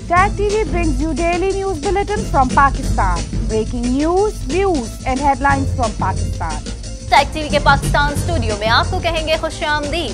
Tag TV brings you daily news bulletin from Pakistan. Breaking news, views and headlines from Pakistan. Tag TV के Pakistan studio में आपको कहेंगे खुशामदीद।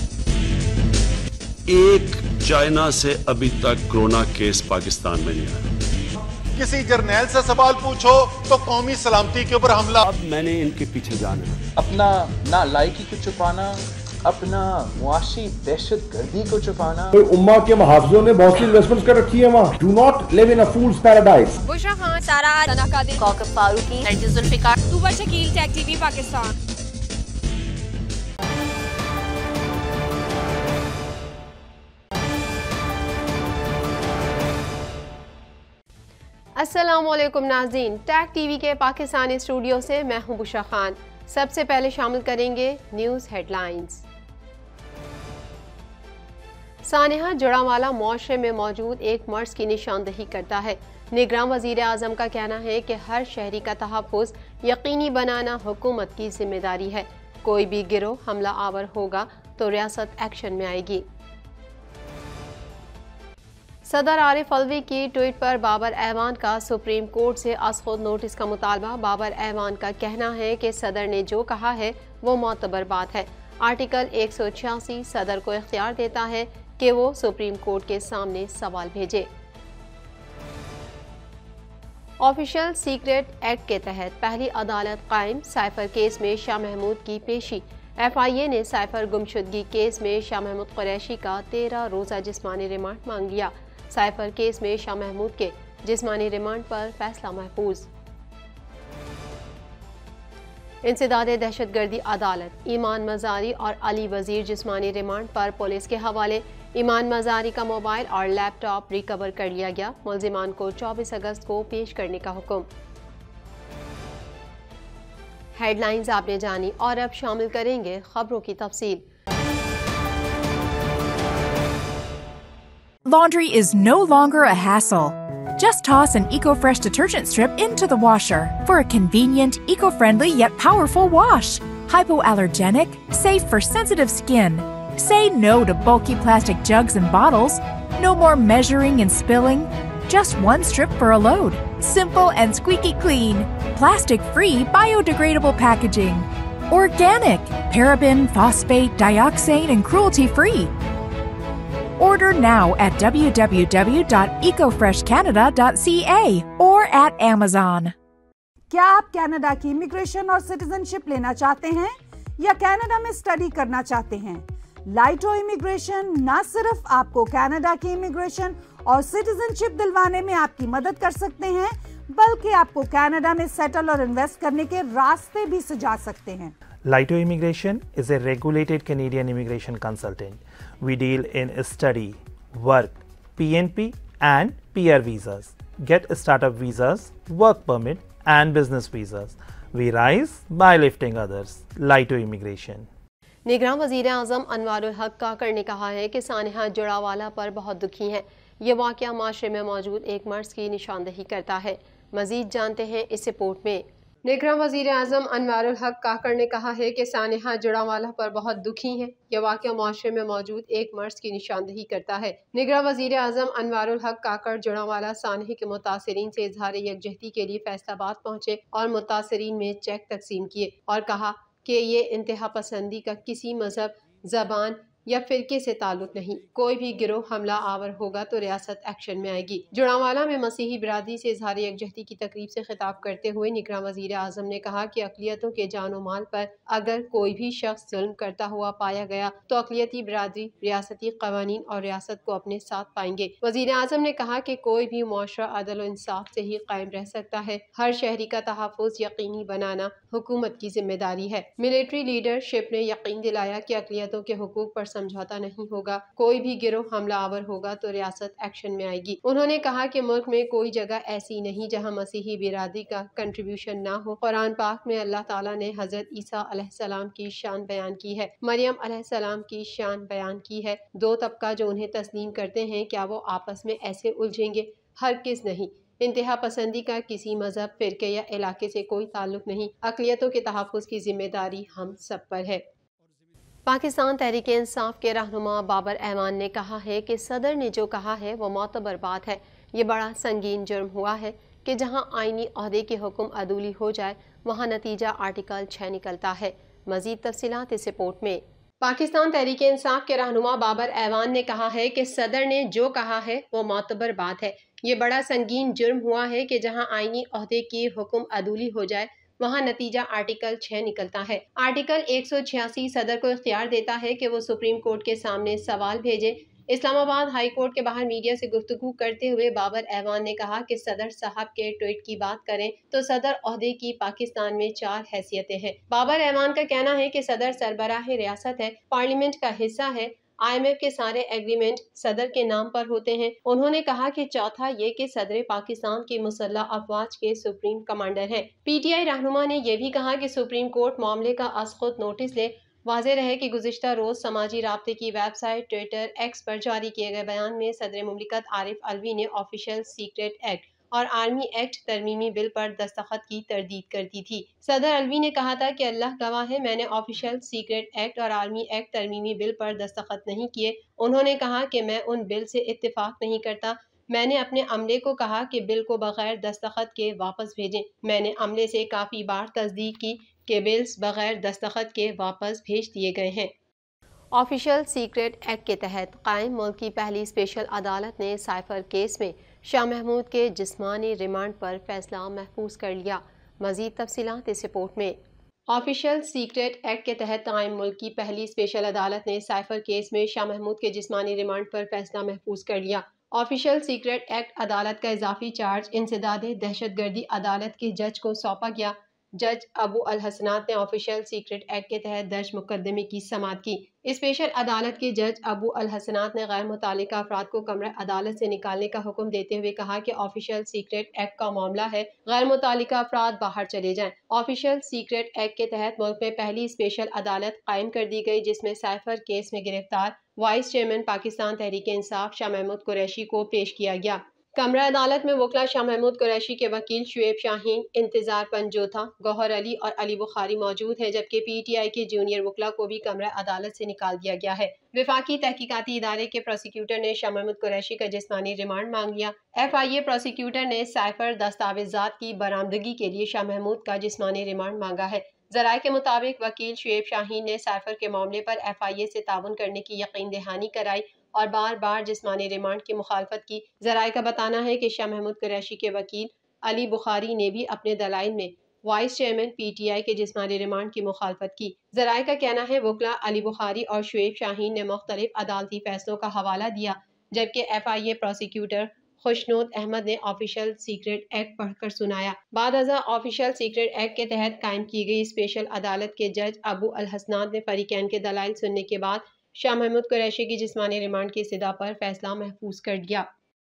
एक China से अभी तक कोरोना केस पाकिस्तान में नहीं आया। किसी जर्नैल से सवाल पूछो तो कौमी सलामती के ऊपर हमला। अब मैंने इनके पीछे जाना है। अपना ना लायकी को छुपाना, अपना मुआशी दहशत गर्दी को छुपाना। तो उम्मा के मुहाफिजों ने बहुत सी इन्वेस्टमेंट्स कर रखी है वहाँ। Do not live in a fool's paradise. Bushra Khan, Sara तनाकादिर, कौकब फारूकी, नरगिस जुल्फिकार, तूबा शकील, टैग टीवी पाकिस्तान। अस्सलामुअलैकुम नाज़रीन, टैग टीवी के पाकिस्तानी स्टूडियो से मैं हूं बुशरा खान। सबसे पहले शामिल करेंगे न्यूज़ हेडलाइंस। सानिहा जड़ावाला मुआशरे में मौजूद एक मर्ज की निशानदही करता है। निगरान वज़ीर आज़म का कहना है कि हर शहरी का तहफ़्फ़ुज़ यकीनी बनाना हुकूमत की जिम्मेदारी है। कोई भी गिरोह हमला आवर होगा तो रियासत एक्शन में आएगी। सदर आरिफ अलवी की ट्वीट पर बाबर ऐवान का सुप्रीम कोर्ट से अज़ख़ुद नोटिस का मुतालबा। बाबर ऐवान का कहना है कि सदर ने जो कहा है वो मोतबर बात है। आर्टिकल 186 सदर को इख्तियार देता है कि वो सुप्रीम कोर्ट के सामने सवाल भेजे। ऑफिशियल सीक्रेट एक्ट के तहत पहली अदालत कायम। साइफर केस में शाह महमूद की पेशी। FIA ने साइफर गुमशुदगी केस में शाह महमूद कुरैशी का 13 रोज़ा जिस्मानी रिमांड मांग लिया। साइफर केस में शाह महमूद के जिस्मानी रिमांड पर फैसला महफूज। इंसदादे दहशतगर्दी अदालत। ईमान मजारी और अली वजीर जिस्मानी रिमांड पर पुलिस के हवाले। ईमान मजारी का मोबाइल और लैपटॉप रिकवर कर लिया गया। मुल्जिमान को 24 अगस्त को पेश करने का हुक्म। हेडलाइंस आपने जानी और अब शामिल करेंगे खबरों की तफसील। Laundry is no longer a hassle. Just toss an EcoFresh detergent strip into the washer for a convenient, eco-friendly yet powerful wash. Hypoallergenic, safe for sensitive skin. Say no to bulky plastic jugs and bottles. No more measuring and spilling. Just one strip for a load. Simple and squeaky clean. Plastic-free, biodegradable packaging. Organic, paraben, phosphate, dioxane, and cruelty-free. Order now at www.ecofreshcanada.ca or at Amazon. क्या आप Canada की immigration और citizenship लेना चाहते हैं या Canada में study करना चाहते हैं? लाइटो इमिग्रेशन न सिर्फ आपको कनाडा की इमिग्रेशन और सिटीजनशिप दिलवाने में आपकी मदद कर सकते हैं, बल्कि आपको कनाडा में सेटल और इन्वेस्ट करने के रास्ते भी सुझा सकते हैं। Laito Immigration is a regulated Canadian immigration consultant. We deal in study, work, PNP and PR visas. Get startup visas, work permit and business visas. We rise by lifting others. Laito Immigration. निगरान वज़ीर आज़म अनवारुल हक काकड़ ने कहा है कि सानिहा जुड़ावाला पर बहुत दुखी हैं। ये वाक़या माशरे में मौजूद एक मर्ज की निशानदही करता है। मज़ीद जानते हैं इस रिपोर्ट में। निगरान वज़ीर आज़म अनवारुल हक काकड़ ने कहा है कि सानिहा जुड़ावाला पर बहुत दुखी हैं। यह वाक़या माशरे में मौजूद एक मर्ज की निशानदही करता है। निगरान वज़ीर आज़म अनवारुल हक काकड़ जुड़ावाला सानिहा के मुतासिरीन से इजहार यकजहती के लिए फैसलाबाद पहुँचे और मुतासिरीन में चेक तकसीम किए और कहा कि ये इंतहा पसंदी का किसी मजहब, ज़बान या फिरके से ताल्लुक नहीं। कोई भी गिरोह हमला आवर होगा तो रियासत एक्शन में आएगी। जुड़ावाला में मसीही बिरादरी से इजहार यकजहती की तकरीब से खिताब करते हुए निगरान वज़ीर आज़म ने कहा कि अक़लियतों के जानो माल पर अगर कोई भी शख्स जुल्म करता हुआ पाया गया तो अक़लियती बिरादरी रियासती क़वानीन और रियासत को अपने साथ पाएंगे। वज़ीर आज़म ने कहा कि कोई भी मुआशरा अदल और इंसाफ से ही कायम रह सकता है। हर शहरी का तहफ़्फ़ुज़ यकीनी बनाना हुकूमत की जिम्मेदारी है। मिलिट्री लीडरशिप ने यकीन दिलाया कि अक़लियतों के हुकूक पर समझौता नहीं होगा। कोई भी गिरोह हमला आवर होगा तो रियासत एक्शन में आएगी। उन्होंने कहा कि मुल्क में कोई जगह ऐसी नहीं जहां मसीही बिरादरी का कंट्रीब्यूशन ना हो। कुरान पाक में अल्लाह ताला ने हजरत ईसा अलैहिस्सलाम की शान बयान की है, मरियम अलैहिस्सलाम की शान बयान की है। दो तबका जो उन्हें तस्लीम करते हैं, क्या वो आपस में ऐसे उलझेंगे? हरगिज़ नहीं। इंतहा पसंदी का किसी मजहब, फिरके या इलाके से कोई ताल्लुक नहीं। अक़लियतों के तहफ़्फ़ुज़ की जिम्मेदारी हम सब पर है। पाकिस्तान तहरीक इंसाफ के रहनुमा बाबर ऐवान ने कहा है कि सदर ने जो कहा है वो मोतबर बात है। ये बड़ा संगीन जुर्म हुआ है कि जहां आईनी ओहदे के हुक्म अदूली हो जाए वहां नतीजा आर्टिकल 6 निकलता है। मजीद तफसीलात इस रिपोर्ट में। पाकिस्तान तहरीक इंसाफ के रहनुमा बाबर ऐवान ने कहा है कि सदर ने जो कहा है वो मोतबर बात है। ये बड़ा संगीन जुर्म हुआ है कि जहां आईनी ओहदे के हुक्म अदूली हो जाए वहां नतीजा आर्टिकल 6 निकलता है। आर्टिकल 186 सदर को इख्तियार देता है कि वो सुप्रीम कोर्ट के सामने सवाल भेजे। इस्लामाबाद हाई कोर्ट के बाहर मीडिया से गुफ्तगू करते हुए बाबर ऐवान ने कहा कि सदर साहब के ट्वीट की बात करें तो सदर ओहदे की पाकिस्तान में 4 हैसियतें हैं। बाबर ऐवान का कहना है कि सदर सरबराह रियासत है, पार्लियामेंट का हिस्सा है, IMF के सारे एग्रीमेंट सदर के नाम पर होते हैं। उन्होंने कहा कि चौथा ये कि सदर पाकिस्तान की मुसल्लह अफवाज के सुप्रीम कमांडर हैं। PTI रहनुमा ने यह भी कहा कि सुप्रीम कोर्ट मामले का अज खुद नोटिस ले। वाज़ेह रहे कि गुज़िश्ता रोज समाजी राब्ते की वेबसाइट ट्विटर एक्स पर जारी किए गए बयान में सदर मुमलिकत आरिफ अलवी ने ऑफिशियल सीक्रेट एक्ट और आर्मी एक्ट तरमीमी बिल पर दस्तखत की तरदीद कर दी थी। सदर अलवी ने कहा था कि अल्लाह गवाह है, मैंने ऑफिशियल सीक्रेट एक्ट और आर्मी एक्ट तरमीमी बिल पर दस्तखत नहीं किए। उन्होंने कहा कि मैं उन बिल से इत्तेफाक नहीं करता। मैंने अपने अमले को कहा कि बिल को बगैर दस्तखत के वापस भेजें। मैंने अमले से काफ़ी बार तस्दीक की कि बिल्स बगैर दस्तखत के वापस भेज दिए गए हैं। ऑफिशियल सीक्रेट एक्ट के तहत कायम मुल्क की पहली स्पेशल अदालत ने साइफर केस में शाह महमूद के जिस्मानी रिमांड पर फैसला महफूज कर लिया। मजीद तफसीलात इस रिपोर्ट में। ऑफिशियल सीक्रेट एक्ट के तहत कायम मुल्क की पहली स्पेशल अदालत ने साइफर केस में शाह महमूद के जिस्मानी रिमांड पर फैसला महफूज कर लिया। ऑफिशियल सीक्रेट एक्ट अदालत का इजाफी चार्ज इंसदादे दहशतगर्दी अदालत के जज को सौंपा गया। जज अबू अल हसनात ने ऑफिशियल सीक्रेट एक्ट के तहत दर्ज मुकदमे की समाअत की। स्पेशल अदालत के जज अबू अल हसनात ने गैर मुतालिका अफराद को कमरा अदालत से निकालने का हुक्म देते हुए कहा कि ऑफिशियल सीक्रेट एक्ट का मामला है, गैर मुतालिका अफराद बाहर चले जाएं। ऑफिशियल सीक्रेट एक्ट के तहत मुल्क में पहली स्पेशल अदालत कायम कर दी गई, जिसमें साइफर केस में गिरफ्तार वाइस चेयरमैन पाकिस्तान तहरीक इंसाफ शाह महमूद कुरैशी को पेश किया गया। कमरा अदालत में वकला शाह महमूद कुरैशी के वकील शुएब शाहीन, इंतजार पंजोथा, गौहर अली और अली बुखारी मौजूद है, जबकि PTI के जूनियर वकला को भी कमरा अदालत से निकाल दिया गया है। विफाकी तहकीकाती इदारे के प्रोसिक्यूटर ने शाह महमूद कुरैशी का जिस्मानी रिमांड मांग लिया। FIA प्रोसिक्यूटर ने साइफर दस्तावेजात की बरामदगी के लिए शाह महमूद का जिस्मानी रिमांड मांगा है। जराये के मुताबिक वकील शुएब शाहीन ने साइफर के मामले पर FIA से ताउन करने की यकीन दहानी कराई और बार बार जिस्मानी रिमांड की मुखालफत की। जराये का बताना है कि शाह महमूद कुरैशी के वकील अली बुखारी ने भी अपने दलाइल में वाइस चेयरमैन PTI के जिस्मानी रिमांड की मुखालफत की। जराये का कहना है वकला अली बुखारी और शुएब शाहीन ने मुख्तलिफ अदालती फैसलों का हवाला दिया, जबकि FIA प्रोसिक्यूटर खुशनूद अहमद ने ऑफिशियल सीक्रेट एक्ट पढ़कर सुनाया। बाद अज़ा ऑफिशियल सीक्रेट एक्ट के तहत कायम की गई स्पेशल अदालत के जज अबू अल हसनात ने फरीकैन के दलाइल सुनने के बाद शाह महमूद कुरैशी की जिस्मानी रिमांड की इस्तदा पर फैसला महफूज कर दिया।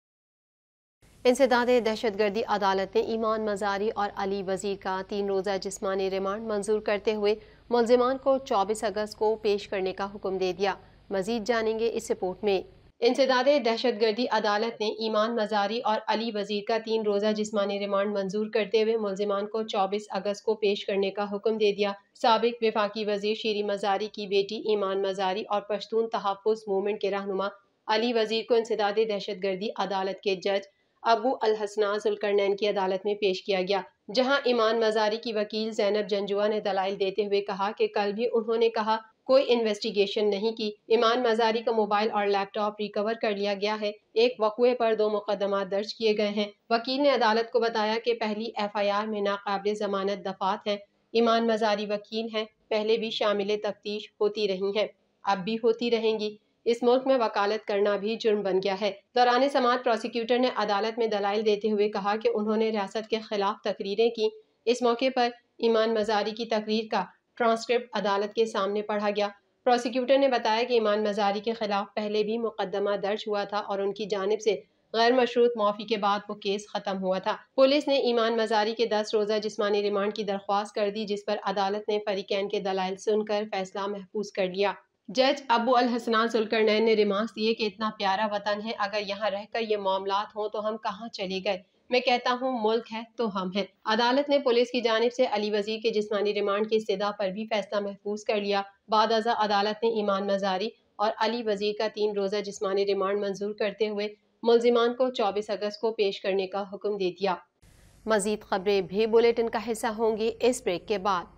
इंसदादे दहशतगर्दी अदालत ने ईमान मजारी और अली वजीर का 3 रोज़ा जिस्मानी रिमांड मंजूर करते हुए मुल्जिमान को 24 अगस्त को पेश करने का हुक्म दे दिया। मजीद जानेंगे इस रिपोर्ट में। इंसदादे दहशतगर्दी अदालत ने ईमान मजारी और अली वजीर का 3 रोज़ा जिस्मानी रिमांड मंजूर करते हुए मुल्जिमान को 24 अगस्त को पेश करने का हुक्म दे दिया। साबिक विफाकी वजीर शीरी मजारी की बेटी ईमान मजारी और पश्तून तहफ़्फ़ुज़ मूवमेंट के रहनुमा अली वजीर को इंसदादे दहशतगर्दी अदालत के जज अबू अल हसनान जुल्करनैन की अदालत में पेश किया गया, जहां ईमान मजारी की वकील ज़ैनब जंजुआ ने दलाइल देते हुए कहा कि कल भी उन्होंने कहा कोई इन्वेस्टिगेशन नहीं की। ईमान मजारी का मोबाइल और लैपटॉप रिकवर कर लिया गया है। एक वक़ुए पर 2 मुकदमा दर्ज किए गए हैं। वकील ने अदालत को बताया कि पहली FIR में नाकाबिल जमानत दफात हैं। ईमान मजारी वकील हैं, पहले भी शामिल तफ्तीश होती रही हैं, अब भी होती रहेंगी। इस मुल्क में वकालत करना भी जुर्म बन गया है। दौरान समाअत प्रोसिक्यूटर ने अदालत में दलाइल देते हुए कहा कि उन्होंने रियासत के खिलाफ तकरीरें की। इस मौके पर ईमान मजारी की तकरीर का ट्रांसक्रिप्ट अदालत के सामने पढ़ा गया। प्रोसिक्यूटर ने बताया कि ईमान मजारी के खिलाफ पहले भी मुकदमा दर्ज हुआ था और उनकी जानिब से गैर मशरूत माफी के बाद वो केस खत्म हुआ था। पुलिस ने ईमान मजारी के 10 रोज़ा जिस्मानी रिमांड की दरख्वास्त कर दी, जिस पर अदालत ने फरीकैन के दलाइल सुनकर फैसला महफूज कर लिया। जज अबू अल हसनान जुल्करनैन ने रिमार्क्स दिए कि इतना प्यारा वतन है, अगर यहाँ रहकर ये मामलात हों तो हम कहाँ चले गए। मैं कहता हूँ मुल्क है तो हम हैं। अदालत ने पुलिस की जानिब से अली वजीर के जिस्मानी रिमांड की इस्तदा पर भी फैसला महफूज कर लिया। बाद अज़ा अदालत ने ईमान मजारी और अली वजीर का 3 रोज़ा जिस्मानी रिमांड मंजूर करते हुए मुल्जिमान को 24 अगस्त को पेश करने का हुक्म दे दिया। मजीद खबरें भी बुलेटिन का हिस्सा होंगी इस ब्रेक के बाद।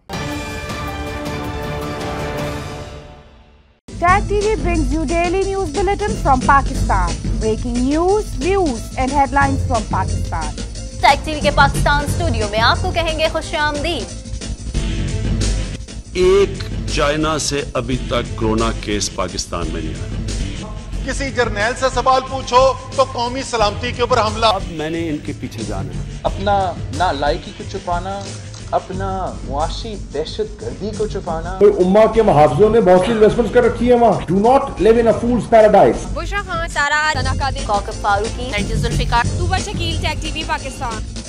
Tag TV brings you daily news bulletin from Pakistan. Breaking news, views and headlines from Pakistan. Tag TV के पाकिस्तान स्टूडियो में आपको कहेंगे खुशामदीद। एक चाइना से अभी तक कोरोना केस पाकिस्तान में नहीं आया। किसी जर्नैल से सवाल पूछो तो कौमी सलामती के ऊपर हमला। अब मैंने इनके पीछे जाना है। अपना नालायकी को छुपाना, अपना मुआशी दहशत गर्दी को छुपाना। कोई उम्मा के मुहाफिजों ने बहुत सी इन्वेस्टमेंट्स कर रखी है वहाँ। Do not live in a fool's paradise. Bushra Khan, Sara, Sana Qadir, Kaukab Farooqui, Zulfiqar, Tuba Shakeel, tag TV Pakistan.